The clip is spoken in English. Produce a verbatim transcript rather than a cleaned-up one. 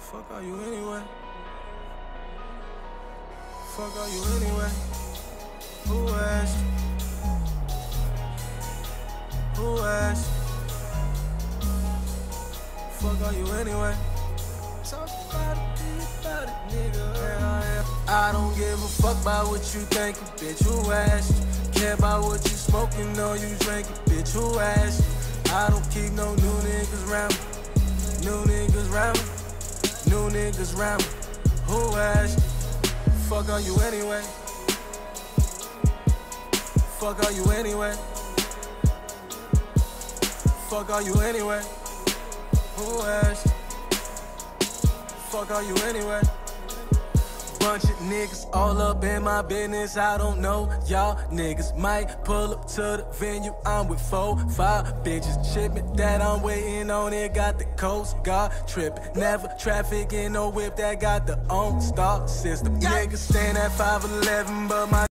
Fuck are you anyway? Fuck are you anyway? Who asked you? Who asked you? Fuck are you anyway? Talk about it, be about it, nigga. Yeah, yeah. I don't give a fuck about what you thinkin', bitch. Who asked you? Care about what you smoking or you drinking, bitch. Who asked you? I don't keep no new niggas round me. New niggas round me. New niggas round me. Who asked you? Fuck are you anyway? Fuck are you anyway? Fuck are you anyway? Who asked you? Fuck are you anyway? Bunch of niggas all up in my business, I don't know. Y'all niggas might pull up to the venue. I'm with four, five bitches. Shipment that I'm waiting on, it got the Coast Guard tripping. Never traffic in no whip that got the OnStar system. Niggas stand at five eleven, but my